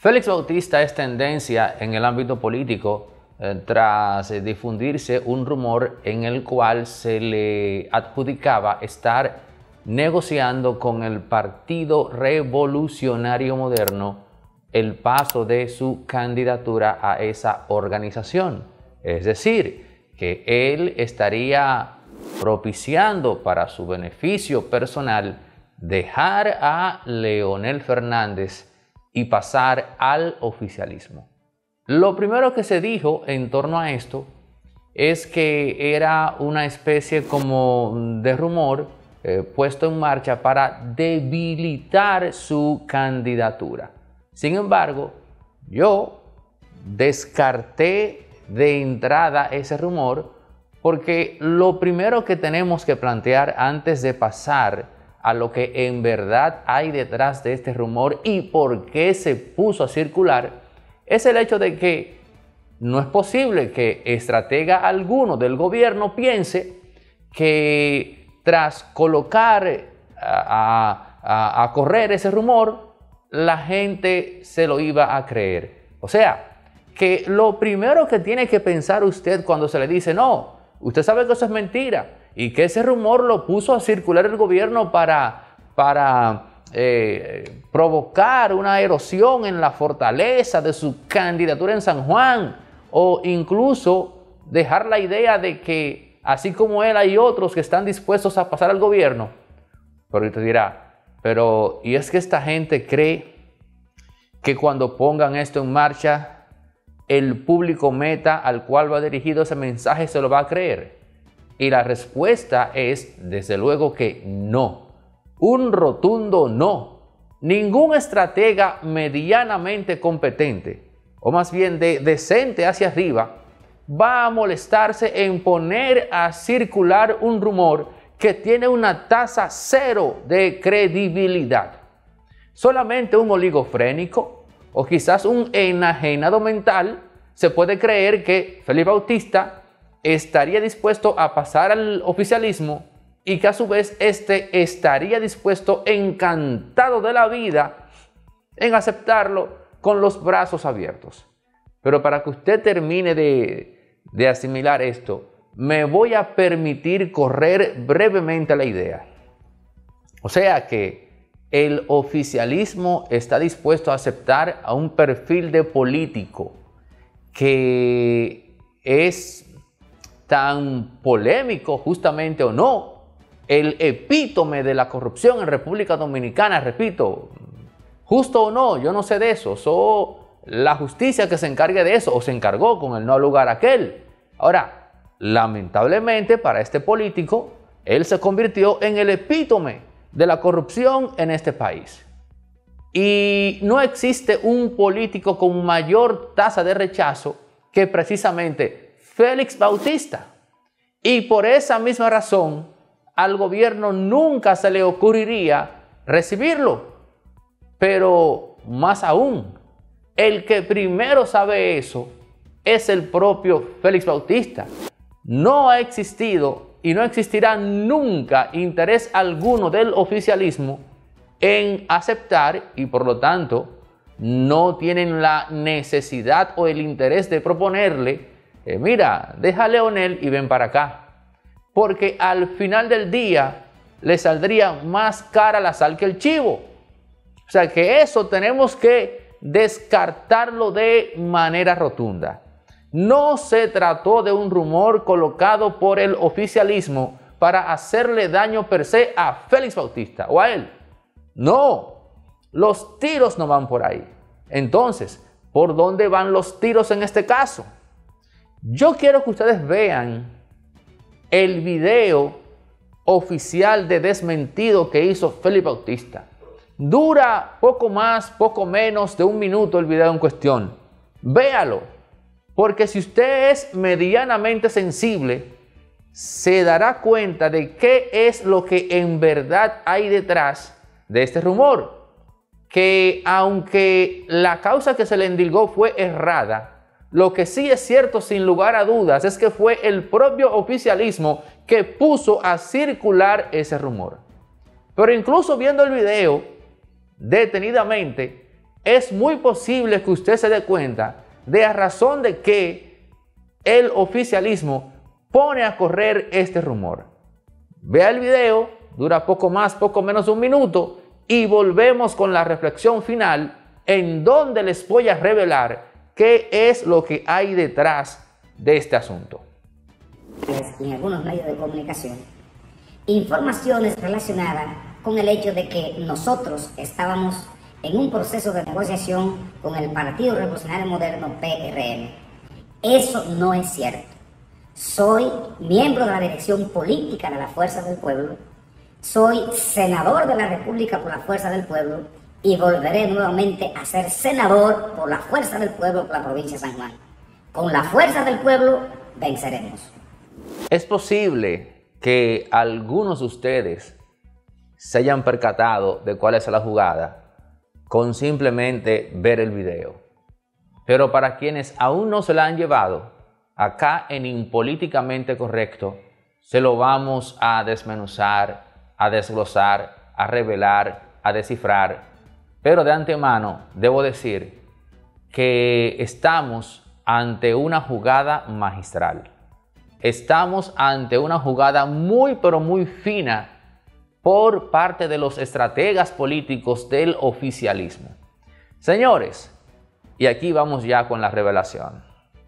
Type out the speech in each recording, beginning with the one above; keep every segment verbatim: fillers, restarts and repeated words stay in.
Félix Bautista es tendencia en el ámbito político eh, tras eh, difundirse un rumor en el cual se le adjudicaba estar negociando con el Partido Revolucionario Moderno el paso de su candidatura a esa organización. Es decir, que él estaría propiciando para su beneficio personal dejar a Leonel Fernández y pasar al oficialismo. Lo primero que se dijo en torno a esto es que era una especie como de rumor eh, puesto en marcha para debilitar su candidatura. Sin embargo, yo descarté de entrada ese rumor porque lo primero que tenemos que plantear antes de pasar a lo que en verdad hay detrás de este rumor y por qué se puso a circular, es el hecho de que no es posible que estratega alguno del gobierno piense que tras colocar a, a, a correr ese rumor, la gente se lo iba a creer. O sea, que lo primero que tiene que pensar usted cuando se le dice, no, usted sabe que eso es mentira, y que ese rumor lo puso a circular el gobierno para, para eh, provocar una erosión en la fortaleza de su candidatura en San Juan, o incluso dejar la idea de que así como él hay otros que están dispuestos a pasar al gobierno. Pero usted dirá, pero ¿y es que esta gente cree que cuando pongan esto en marcha el público meta al cual va dirigido ese mensaje se lo va a creer? Y la respuesta es, desde luego que no. Un rotundo no. Ningún estratega medianamente competente, o más bien de decente hacia arriba, va a molestarse en poner a circular un rumor que tiene una tasa cero de credibilidad. Solamente un oligofrénico o quizás un enajenado mental se puede creer que Félix Bautista estaría dispuesto a pasar al oficialismo y que a su vez este estaría dispuesto, encantado de la vida, en aceptarlo con los brazos abiertos. Pero para que usted termine de, de asimilar esto, me voy a permitir correr brevemente la idea. O sea que el oficialismo está dispuesto a aceptar a un perfil de político que es tan polémico, justamente o no, el epítome de la corrupción en República Dominicana. Repito, justo o no, yo no sé de eso, so la justicia que se encargue de eso, o se encargó con el no lugar aquel. Ahora, lamentablemente para este político, él se convirtió en el epítome de la corrupción en este país. Y no existe un político con mayor tasa de rechazo que precisamente Félix Bautista. Y por esa misma razón, al gobierno nunca se le ocurriría recibirlo. Pero más aún, el que primero sabe eso es el propio Félix Bautista. No ha existido y no existirá nunca interés alguno del oficialismo en aceptar, y por lo tanto no tienen la necesidad o el interés de proponerle Eh, mira, deja a Leonel y ven para acá. Porque al final del día le saldría más cara la sal que el chivo. O sea que eso tenemos que descartarlo de manera rotunda. No se trató de un rumor colocado por el oficialismo para hacerle daño per se a Félix Bautista o a él. No, los tiros no van por ahí. Entonces, ¿por dónde van los tiros en este caso? Yo quiero que ustedes vean el video oficial de desmentido que hizo Félix Bautista. Dura poco más, poco menos de un minuto el video en cuestión. Véalo, porque si usted es medianamente sensible, se dará cuenta de qué es lo que en verdad hay detrás de este rumor. Que aunque la causa que se le endilgó fue errada, lo que sí es cierto sin lugar a dudas es que fue el propio oficialismo que puso a circular ese rumor. Pero incluso viendo el video detenidamente, es muy posible que usted se dé cuenta de a razón de que el oficialismo pone a correr este rumor. Vea el video, dura poco más, poco menos de un minuto, y volvemos con la reflexión final en donde les voy a revelar qué es lo que hay detrás de este asunto. En algunos medios de comunicación, informaciones relacionadas con el hecho de que nosotros estábamos en un proceso de negociación con el Partido Revolucionario Moderno, P R M. Eso no es cierto. Soy miembro de la dirección política de la Fuerza del Pueblo, soy senador de la República por la Fuerza del Pueblo y volveré nuevamente a ser senador por la Fuerza del Pueblo por la provincia de San Juan. Con la Fuerza del Pueblo venceremos. Es posible que algunos de ustedes se hayan percatado de cuál es la jugada con simplemente ver el video. Pero para quienes aún no se la han llevado, acá en Impolíticamente Correcto se lo vamos a desmenuzar, a desglosar, a revelar, a descifrar. Pero de antemano debo decir que estamos ante una jugada magistral. Estamos ante una jugada muy pero muy fina por parte de los estrategas políticos del oficialismo. Señores, y aquí vamos ya con la revelación.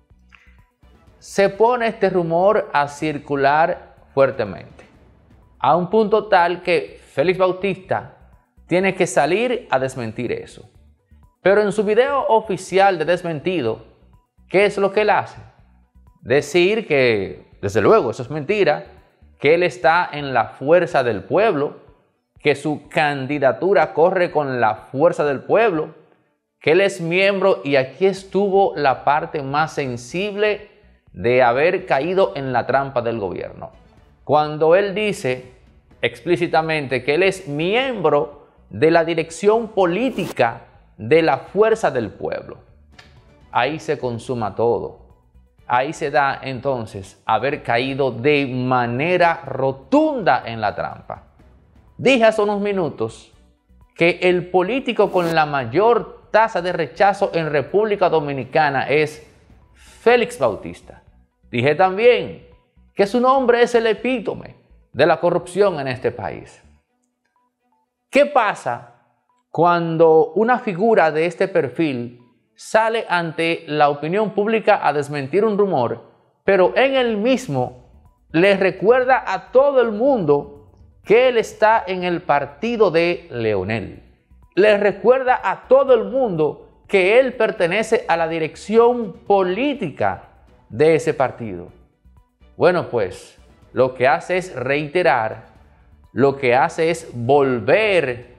Se pone este rumor a circular fuertemente, a un punto tal que Félix Bautista tiene que salir a desmentir eso. Pero en su video oficial de desmentido, ¿qué es lo que él hace? Decir que, desde luego, eso es mentira, que él está en la Fuerza del Pueblo, que su candidatura corre con la Fuerza del Pueblo, que él es miembro, y aquí estuvo la parte más sensible de haber caído en la trampa del gobierno. Cuando él dice explícitamente que él es miembro de la dirección política de la Fuerza del Pueblo, ahí se consuma todo. Ahí se da entonces haber caído de manera rotunda en la trampa. Dije hace unos minutos que el político con la mayor tasa de rechazo en República Dominicana es Félix Bautista. Dije también que su nombre es el epítome de la corrupción en este país. ¿Qué pasa cuando una figura de este perfil sale ante la opinión pública a desmentir un rumor, pero en el mismo le recuerda a todo el mundo que él está en el partido de Leonel? Le recuerda a todo el mundo que él pertenece a la dirección política de ese partido. Bueno, pues lo que hace es reiterar, lo que hace es volver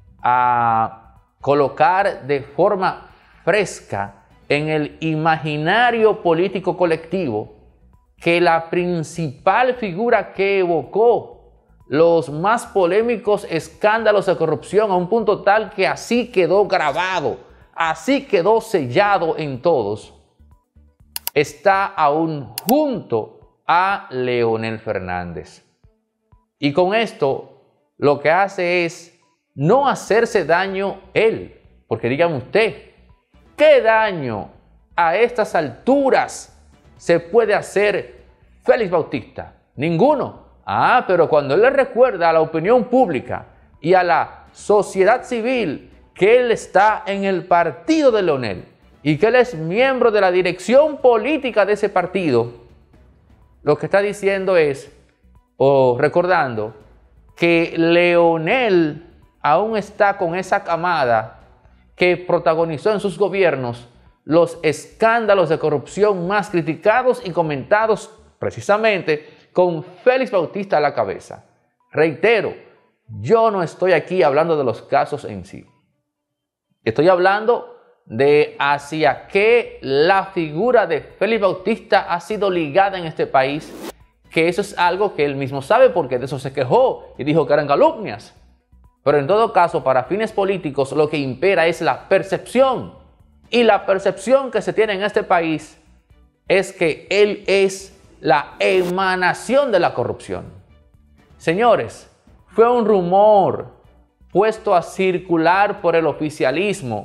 a colocar de forma fresca en el imaginario político colectivo que la principal figura que evocó los más polémicos escándalos de corrupción a un punto tal que así quedó grabado, así quedó sellado en todos, está aún junto a Leonel Fernández. Y con esto lo que hace es no hacerse daño él, porque dígame usted, ¿qué daño a estas alturas se puede hacer Félix Bautista? Ninguno. Ah, pero cuando él le recuerda a la opinión pública y a la sociedad civil que él está en el partido de Leonel y que él es miembro de la dirección política de ese partido, lo que está diciendo es, o recordando, que Leonel aún está con esa camada que protagonizó en sus gobiernos los escándalos de corrupción más criticados y comentados precisamente con Félix Bautista a la cabeza. Reitero, yo no estoy aquí hablando de los casos en sí. Estoy hablando de hacia qué la figura de Félix Bautista ha sido ligada en este país, que eso es algo que él mismo sabe porque de eso se quejó y dijo que eran calumnias. Pero en todo caso, para fines políticos, lo que impera es la percepción. Y la percepción que se tiene en este país es que él es la emanación de la corrupción. Señores, fue un rumor puesto a circular por el oficialismo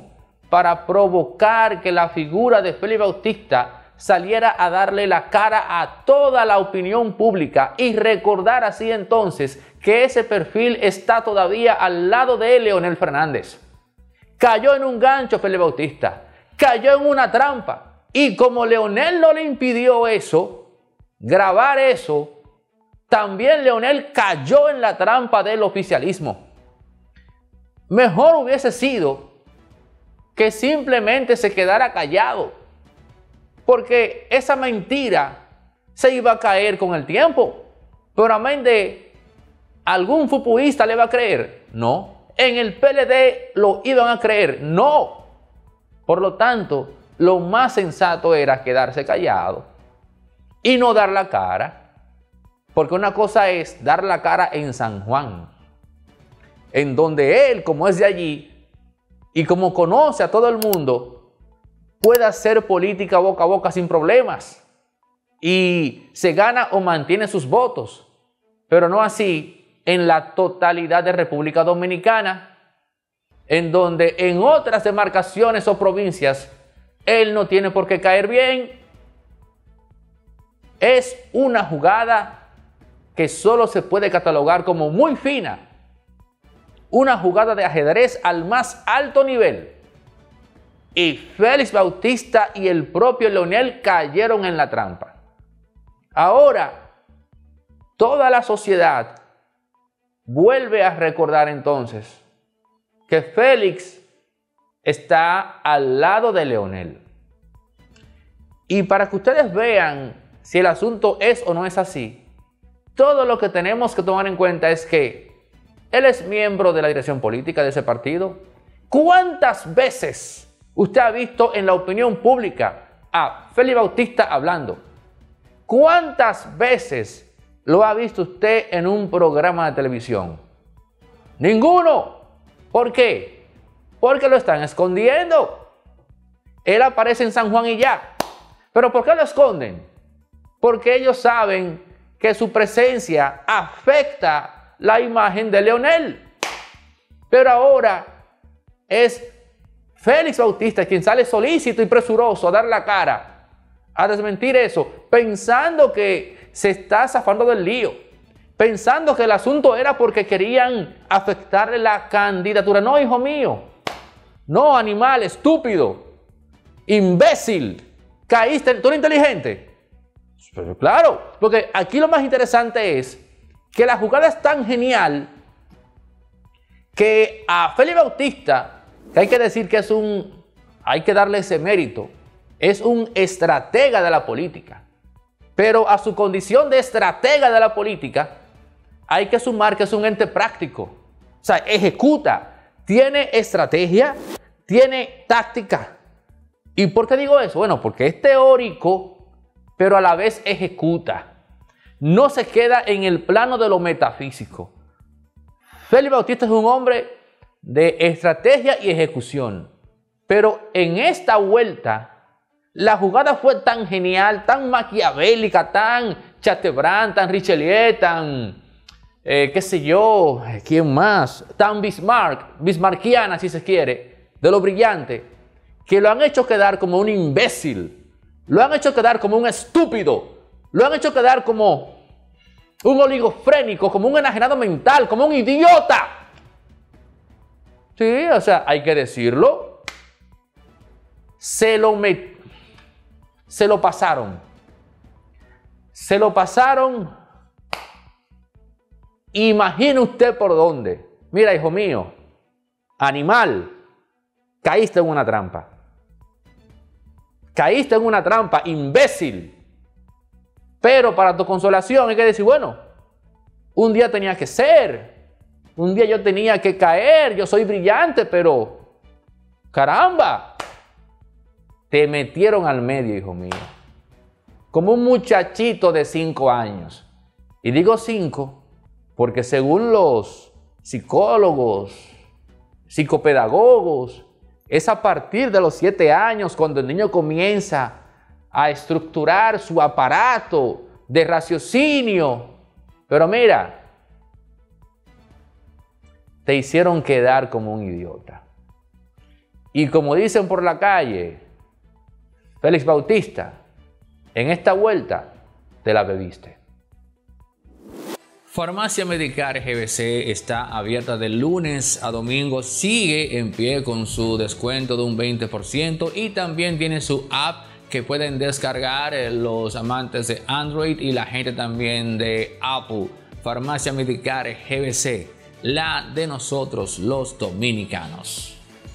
para provocar que la figura de Félix Bautista saliera a darle la cara a toda la opinión pública y recordar así entonces que ese perfil está todavía al lado de Leonel Fernández. Cayó en un gancho Félix Bautista, cayó en una trampa, y como Leonel no le impidió eso, grabar eso, también Leonel cayó en la trampa del oficialismo. Mejor hubiese sido que simplemente se quedara callado, porque esa mentira se iba a caer con el tiempo. Pero amén de algún futbolista le va a creer, no. En el P L D lo iban a creer, no. Por lo tanto, lo más sensato era quedarse callado y no dar la cara. Porque una cosa es dar la cara en San Juan, en donde él, como es de allí y como conoce a todo el mundo, puede hacer política boca a boca sin problemas y se gana o mantiene sus votos. Pero no así en la totalidad de República Dominicana, en donde en otras demarcaciones o provincias él no tiene por qué caer bien. Es una jugada que solo se puede catalogar como muy fina, una jugada de ajedrez al más alto nivel. Y Félix Bautista y el propio Leonel cayeron en la trampa. Ahora, toda la sociedad vuelve a recordar entonces que Félix está al lado de Leonel. Y para que ustedes vean si el asunto es o no es así, todo lo que tenemos que tomar en cuenta es que él es miembro de la dirección política de ese partido. ¿Cuántas veces usted ha visto en la opinión pública a Félix Bautista hablando? ¿Cuántas veces lo ha visto usted en un programa de televisión? Ninguno. ¿Por qué? Porque lo están escondiendo. Él aparece en San Juan y ya. ¿Pero por qué lo esconden? Porque ellos saben que su presencia afecta la imagen de Leonel. Pero ahora es Félix Bautista quien sale solícito y presuroso a dar la cara, a desmentir eso, pensando que se está zafando del lío, pensando que el asunto era porque querían afectarle la candidatura. No, hijo mío. No, animal, estúpido, imbécil. Caíste, tú eres inteligente. Pero claro, porque aquí lo más interesante es que la jugada es tan genial que a Félix Bautista, que hay que decir que es un, hay que darle ese mérito, es un estratega de la política. Pero a su condición de estratega de la política, hay que sumar que es un ente práctico. O sea, ejecuta, tiene estrategia, tiene táctica. ¿Y por qué digo eso? Bueno, porque es teórico, pero a la vez ejecuta. No se queda en el plano de lo metafísico. Félix Bautista es un hombre de estrategia y ejecución. Pero en esta vuelta, la jugada fue tan genial, tan maquiavélica, tan Chateaubriand, tan Richelieu, tan, eh, qué sé yo, ¿quién más? Tan Bismarck, bismarckiana si se quiere, de lo brillante, que lo han hecho quedar como un imbécil. Lo han hecho quedar como un estúpido. Lo han hecho quedar como un oligofrénico, como un enajenado mental, como un idiota. Sí, o sea, hay que decirlo. Se lo, met... Se lo pasaron. Se lo pasaron. Imagine usted por dónde. Mira, hijo mío, animal, caíste en una trampa. Caíste en una trampa, imbécil. Pero para tu consolación hay que decir, bueno, un día tenía que ser. Un día yo tenía que caer. Yo soy brillante, pero caramba. Te metieron al medio, hijo mío. Como un muchachito de cinco años. Y digo cinco porque según los psicólogos, psicopedagogos, es a partir de los siete años cuando el niño comienza a estructurar su aparato de raciocinio. Pero mira, te hicieron quedar como un idiota. Y como dicen por la calle, Félix Bautista, en esta vuelta te la bebiste. Farmacia Medicar G B C está abierta de lunes a domingo, sigue en pie con su descuento de un veinte por ciento y también tiene su app que pueden descargar los amantes de Android y la gente también de Apple. Farmacia Medicar G B C, la de nosotros los dominicanos.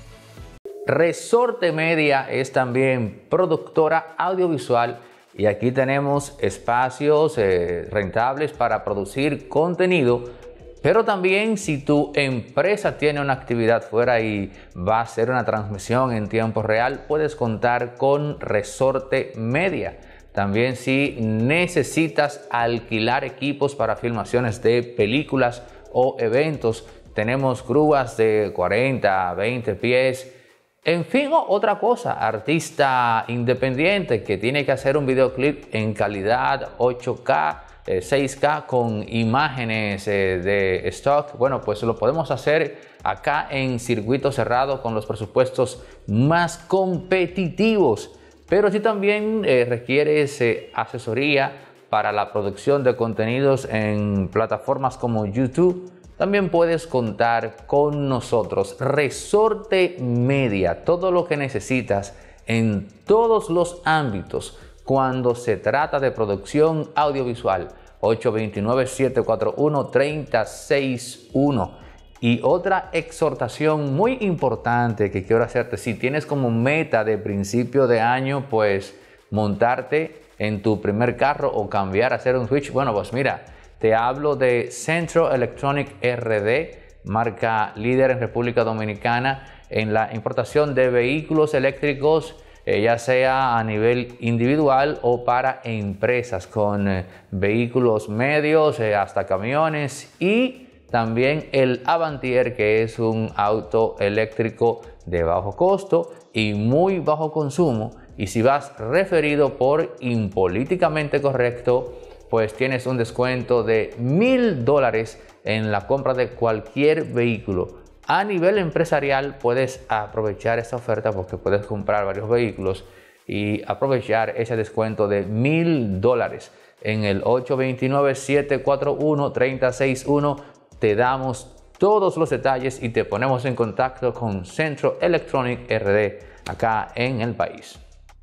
Resorte Media es también productora audiovisual y aquí tenemos espacios eh, rentables para producir contenido, pero también si tu empresa tiene una actividad fuera y va a hacer una transmisión en tiempo real, puedes contar con Resorte Media. También si necesitas alquilar equipos para filmaciones de películas o eventos, tenemos grúas de cuarenta a veinte pies. En fin, otra cosa, artista independiente que tiene que hacer un videoclip en calidad ocho K, eh, seis K con imágenes eh, de stock, bueno, pues lo podemos hacer acá en circuito cerrado con los presupuestos más competitivos. Pero si también eh, requieres eh, asesoría para la producción de contenidos en plataformas como YouTube, también puedes contar con nosotros. Resorte Media, todo lo que necesitas en todos los ámbitos cuando se trata de producción audiovisual. ocho dos nueve, siete cuatro uno, tres cero seis uno. Y otra exhortación muy importante que quiero hacerte, si tienes como meta de principio de año, pues montarte en tu primer carro o cambiar a hacer un switch, bueno, pues mira, te hablo de Centro Electronic R D, marca líder en República Dominicana en la importación de vehículos eléctricos, eh, ya sea a nivel individual o para empresas, con eh, vehículos medios eh, hasta camiones, y también el Avantier, que es un auto eléctrico de bajo costo y muy bajo consumo. Y si vas referido por Impolíticamente Correcto, pues tienes un descuento de mil dólares en la compra de cualquier vehículo. A nivel empresarial puedes aprovechar esta oferta porque puedes comprar varios vehículos y aprovechar ese descuento de mil dólares. En el ocho dos nueve, siete cuatro uno, tres cero seis uno te damos todos los detalles y te ponemos en contacto con Centro Electronic R D acá en el país.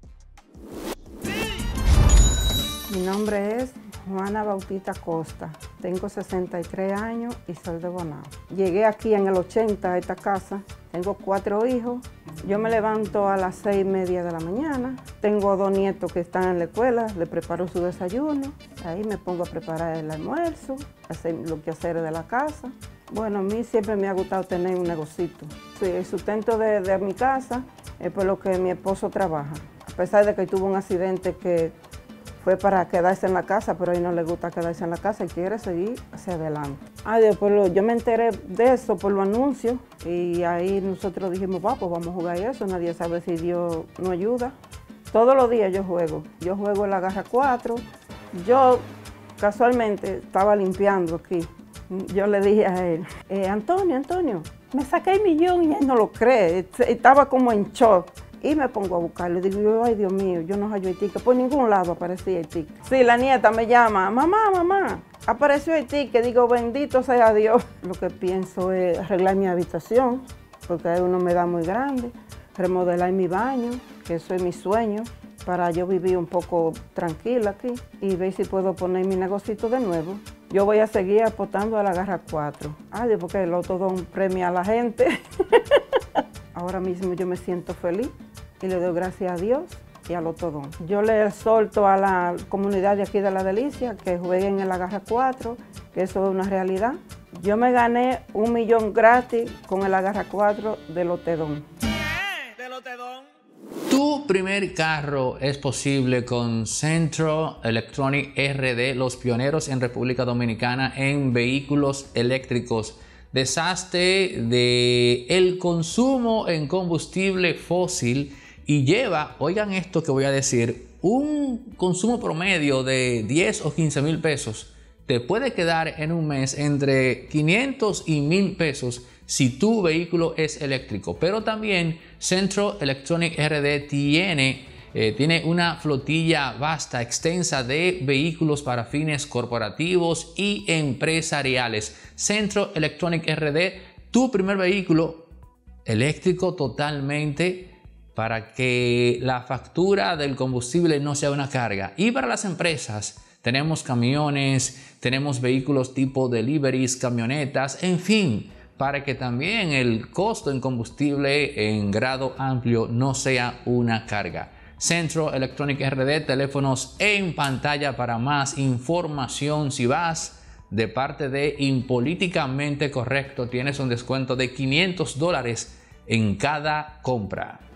Mi nombre es Juana Bautista Costa, tengo sesenta y tres años y soy de Bonao. Llegué aquí en el ochenta a esta casa, tengo cuatro hijos, yo me levanto a las seis y media de la mañana, tengo dos nietos que están en la escuela, les preparo su desayuno, ahí me pongo a preparar el almuerzo, hacer lo que hacer de la casa. Bueno, a mí siempre me ha gustado tener un negocito. Sí, el sustento de, de mi casa es por lo que mi esposo trabaja, a pesar de que tuvo un accidente que fue para quedarse en la casa, pero a él no le gusta quedarse en la casa y quiere seguir hacia adelante. Ah, después lo, yo me enteré de eso por los anuncios y ahí nosotros dijimos, va, pues vamos a jugar eso, nadie sabe si Dios nos ayuda. Todos los días yo juego, yo juego en la garra cuatro. Yo casualmente estaba limpiando aquí, yo le dije a él, eh, Antonio, Antonio, me saqué el millón y él no lo cree, estaba como en shock. Y me pongo a buscarlo, digo yo, ay Dios mío, yo no hallo el ticket, por ningún lado aparecía el ticket. Sí, la nieta me llama, mamá, mamá, apareció el ticket, digo, bendito sea Dios. Lo que pienso es arreglar mi habitación, porque hay una humedad muy grande, remodelar mi baño, que eso es mi sueño, para yo vivir un poco tranquila aquí y ver si puedo poner mi negocito de nuevo. Yo voy a seguir apostando a la garra cuatro. Ay, porque el Lotodón premia a la gente. Ahora mismo yo me siento feliz y le doy gracias a Dios y al Lotodón. Yo le exhorto a la comunidad de aquí de La Delicia que jueguen en la garra cuatro, que eso es una realidad. Yo me gané un millón gratis con el Agarra cuatro de Lotedón. ¿De Lotedón? Tu primer carro es posible con Centro Electronic R D, los pioneros en República Dominicana en vehículos eléctricos. Deshazte de el consumo en combustible fósil y lleva, oigan esto que voy a decir, un consumo promedio de diez o quince mil pesos. Te puede quedar en un mes entre quinientos y mil pesos si tu vehículo es eléctrico. Pero también Centro Electronic R D tiene, eh, tiene una flotilla vasta, extensa de vehículos para fines corporativos y empresariales. Centro Electronic R D, tu primer vehículo eléctrico totalmente, para que la factura del combustible no sea una carga. Y para las empresas tenemos camiones, tenemos vehículos tipo deliveries, camionetas, en fin, para que también el costo en combustible en grado amplio no sea una carga. Centro Electronic R D, teléfonos en pantalla para más información. Si vas de parte de Impolíticamente Correcto, tienes un descuento de quinientos dólares en cada compra.